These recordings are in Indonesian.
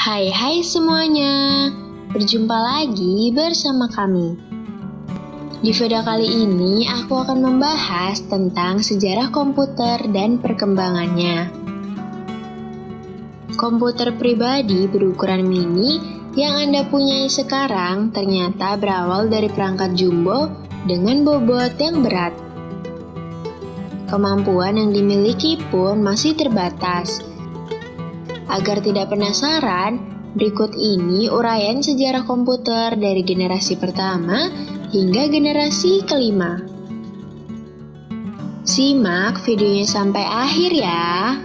Hai semuanya, berjumpa lagi bersama kami. Di video kali ini aku akan membahas tentang sejarah komputer dan perkembangannya. Komputer pribadi berukuran mini yang Anda punyai sekarang ternyata berawal dari perangkat jumbo dengan bobot yang berat. Kemampuan yang dimiliki pun masih terbatas. Agar tidak penasaran, berikut ini uraian sejarah komputer dari generasi pertama hingga generasi kelima. Simak videonya sampai akhir ya.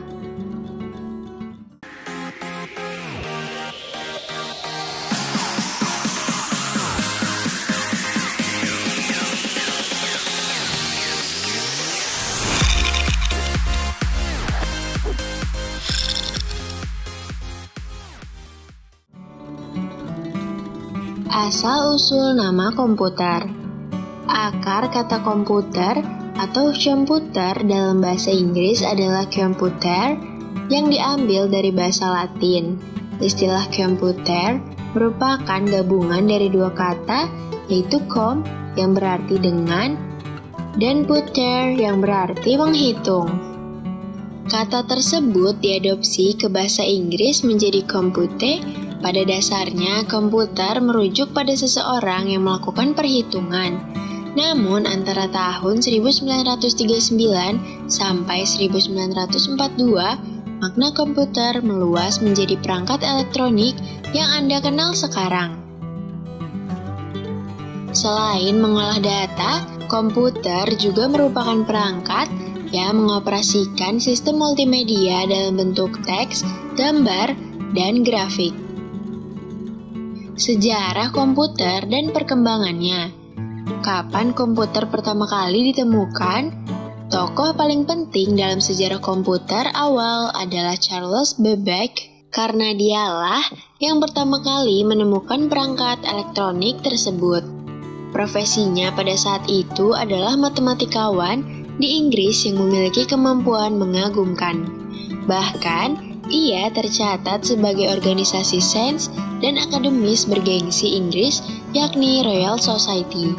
Asal-usul nama komputer. Akar kata komputer atau komputer dalam bahasa Inggris adalah computer yang diambil dari bahasa Latin. Istilah komputer merupakan gabungan dari dua kata, yaitu com yang berarti dengan dan puter yang berarti menghitung. Kata tersebut diadopsi ke bahasa Inggris menjadi compute. Pada dasarnya, komputer merujuk pada seseorang yang melakukan perhitungan. Namun, antara tahun 1939 sampai 1942, makna komputer meluas menjadi perangkat elektronik yang Anda kenal sekarang. Selain mengolah data, komputer juga merupakan perangkat yang mengoperasikan sistem multimedia dalam bentuk teks, gambar, dan grafik. Sejarah komputer dan perkembangannya. Kapan komputer pertama kali ditemukan? Tokoh paling penting dalam sejarah komputer awal adalah Charles Babbage, karena dialah yang pertama kali menemukan perangkat elektronik tersebut. Profesinya pada saat itu adalah matematikawan di Inggris yang memiliki kemampuan mengagumkan. Bahkan, ia tercatat sebagai organisasi sains dan akademis bergengsi Inggris, yakni Royal Society.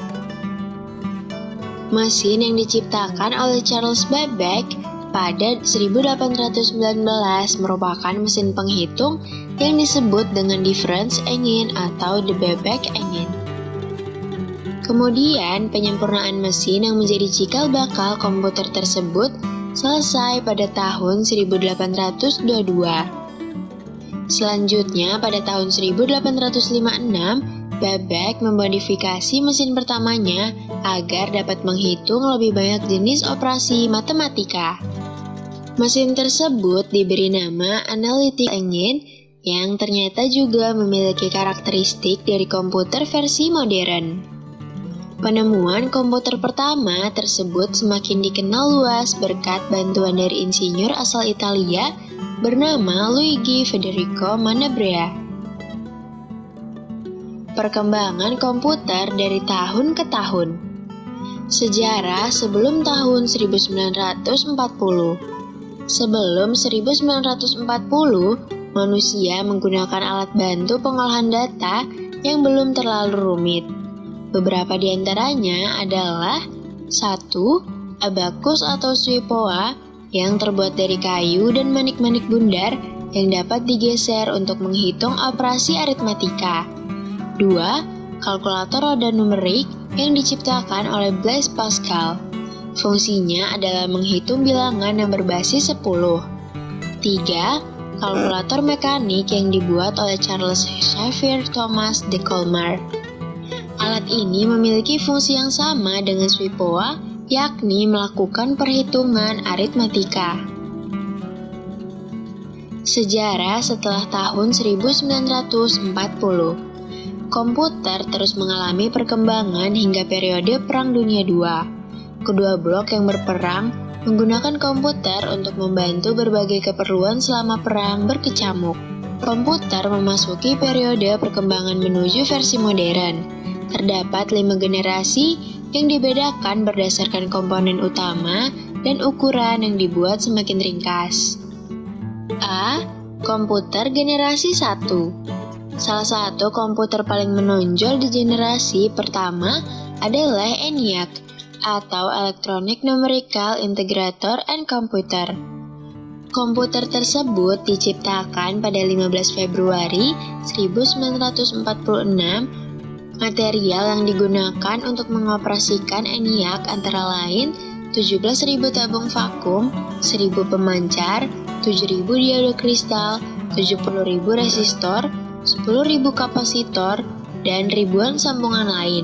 Mesin yang diciptakan oleh Charles Babbage pada 1819 merupakan mesin penghitung yang disebut dengan difference engine atau the Babbage engine. Kemudian, penyempurnaan mesin yang menjadi cikal bakal komputer tersebut selesai pada tahun 1822. Selanjutnya, pada tahun 1856, Babbage memodifikasi mesin pertamanya agar dapat menghitung lebih banyak jenis operasi matematika. Mesin tersebut diberi nama Analytic Engine yang ternyata juga memiliki karakteristik dari komputer versi modern. Penemuan komputer pertama tersebut semakin dikenal luas berkat bantuan dari insinyur asal Italia bernama Luigi Federico Manabrea. Perkembangan komputer dari tahun ke tahun. Sejarah sebelum tahun 1940. Sebelum 1940, manusia menggunakan alat bantu pengolahan data yang belum terlalu rumit. Beberapa di antaranya adalah 1. Abakus atau suipoa yang terbuat dari kayu dan manik-manik bundar yang dapat digeser untuk menghitung operasi aritmatika. 2. Kalkulator roda numerik yang diciptakan oleh Blaise Pascal. Fungsinya adalah menghitung bilangan yang berbasis 10. 3. Kalkulator mekanik yang dibuat oleh Charles Xavier Thomas de Colmar. Alat ini memiliki fungsi yang sama dengan suipoa, yakni melakukan perhitungan aritmatika. Sejarah setelah tahun 1940. Komputer terus mengalami perkembangan hingga periode Perang Dunia II. Kedua blok yang berperang menggunakan komputer untuk membantu berbagai keperluan selama perang berkecamuk. Komputer memasuki periode perkembangan menuju versi modern. Terdapat 5 generasi yang dibedakan berdasarkan komponen utama dan ukuran yang dibuat semakin ringkas. A. Komputer generasi 1. Salah satu komputer paling menonjol di generasi pertama adalah ENIAC atau Electronic Numerical Integrator and Computer. Komputer tersebut diciptakan pada 15 Februari 1946. Material yang digunakan untuk mengoperasikan ENIAC antara lain 17.000 tabung vakum, 1.000 pemancar, 7.000 diodo kristal, 70.000 resistor, 10.000 kapasitor, dan ribuan sambungan lain.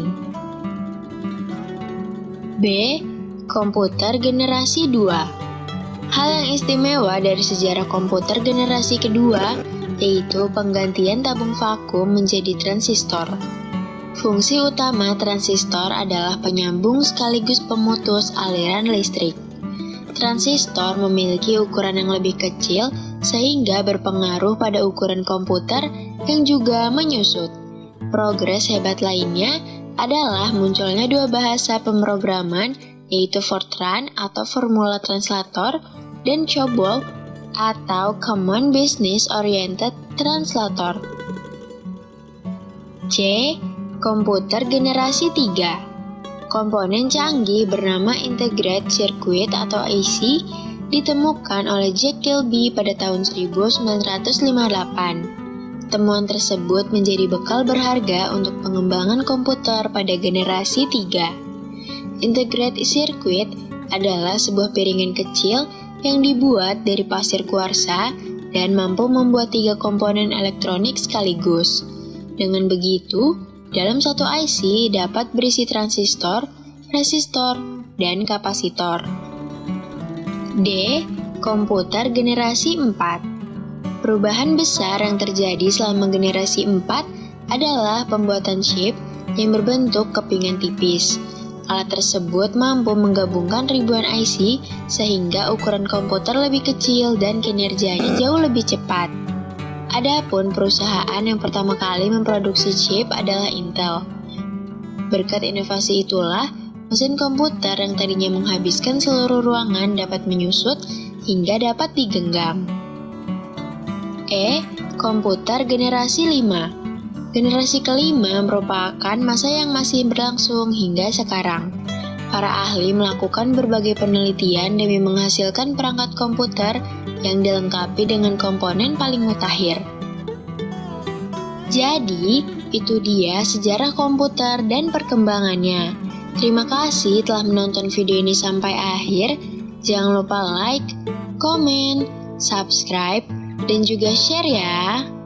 B. Komputer generasi 2. Hal yang istimewa dari sejarah komputer generasi kedua yaitu penggantian tabung vakum menjadi transistor. Fungsi utama transistor adalah penyambung sekaligus pemutus aliran listrik. Transistor memiliki ukuran yang lebih kecil sehingga berpengaruh pada ukuran komputer yang juga menyusut. Progres hebat lainnya adalah munculnya dua bahasa pemrograman yaitu Fortran atau Formula Translator dan COBOL atau Common Business Oriented Translator. C. Komputer generasi 3. Komponen canggih bernama Integrated Circuit atau IC ditemukan oleh Jack Kilby pada tahun 1958. Temuan tersebut menjadi bekal berharga untuk pengembangan komputer pada generasi 3. Integrated Circuit adalah sebuah piringan kecil yang dibuat dari pasir kuarsa dan mampu membuat 3 komponen elektronik sekaligus. Dengan begitu, dalam satu IC dapat berisi transistor, resistor, dan kapasitor. D. Komputer generasi 4. Perubahan besar yang terjadi selama generasi 4 adalah pembuatan chip yang berbentuk kepingan tipis. Alat tersebut mampu menggabungkan ribuan IC sehingga ukuran komputer lebih kecil dan kinerjanya jauh lebih cepat. Adapun perusahaan yang pertama kali memproduksi chip adalah Intel. Berkat inovasi itulah, mesin komputer yang tadinya menghabiskan seluruh ruangan dapat menyusut hingga dapat digenggam. E. Komputer generasi 5. Generasi kelima merupakan masa yang masih berlangsung hingga sekarang. Para ahli melakukan berbagai penelitian demi menghasilkan perangkat komputer yang dilengkapi dengan komponen paling mutakhir. Jadi, itu dia sejarah komputer dan perkembangannya. Terima kasih telah menonton video ini sampai akhir. Jangan lupa like, komen, subscribe, dan juga share ya.